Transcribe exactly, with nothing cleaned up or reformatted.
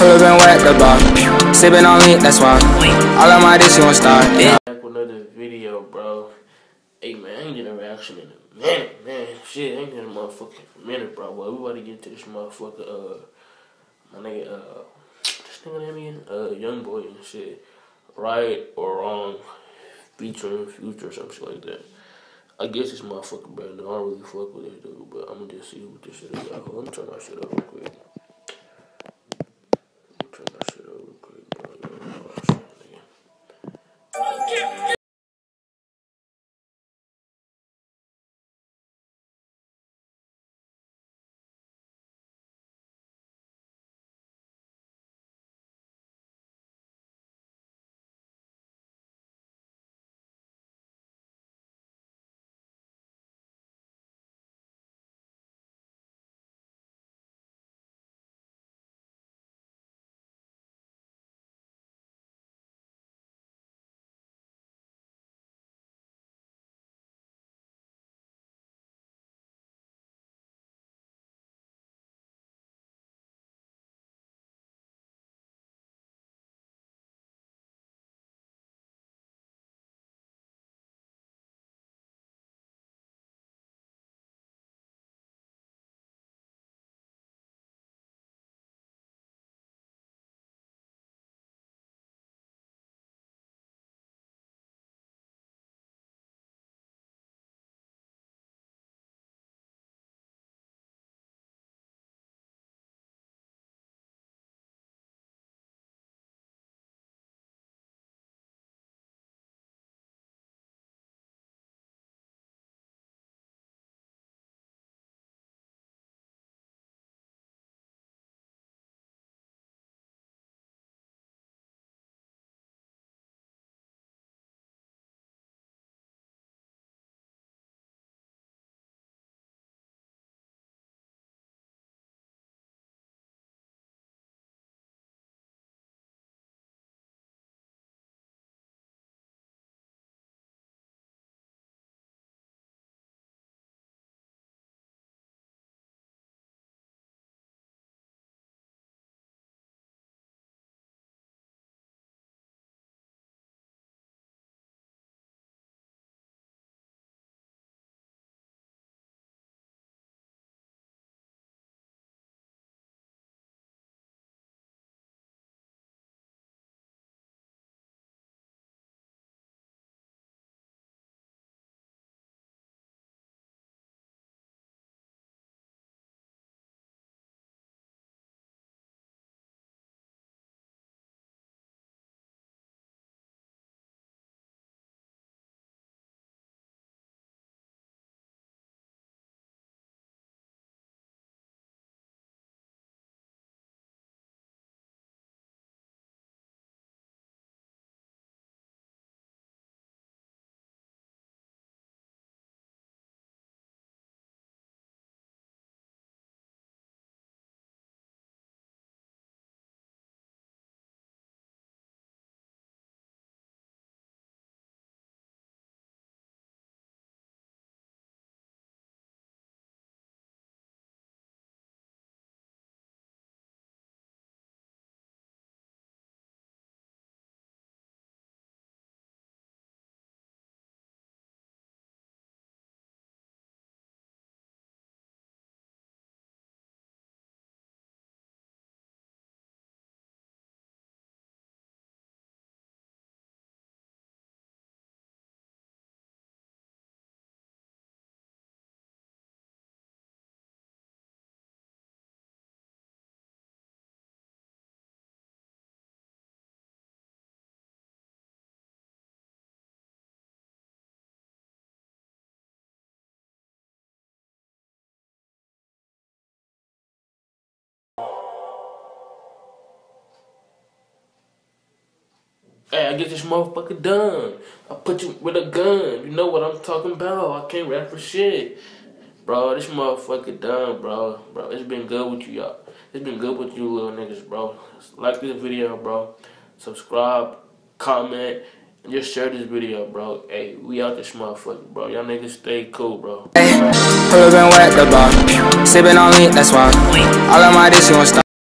pull up and wet the bar. Sippin' on lean, that's why. All of my dish, you won't start. Yeah. Back with another video, bro. Hey, man, I ain't get a reaction in a minute, man. Shit, I ain't get a motherfucking minute, bro. Well, we about to get to this motherfucker, uh, my nigga, uh, this nigga name again? Uh, YoungBoy and shit. Right or wrong, featuring Future or some shit like that. I guess this motherfucker better. I don't really fuck with it, dude, but I'm gonna just see what this shit is. Let me turn my shit up real quick. Let me turn my shit up real quick, bro. Oh, shit, nigga. Hey, I get this motherfucker done. I put you with a gun. You know what I'm talking about. I can't rap for shit. Bro, this motherfucker done, bro. Bro, it's been good with you, y'all. It's been good with you little niggas, bro. Like this video, bro. Subscribe, comment, and just share this video, bro. Hey, we out this motherfucker, bro. Y'all niggas stay cool, bro. Hey, pull up and wet the bar. Sippin' on lean, that's why. All of my dish, you won't start.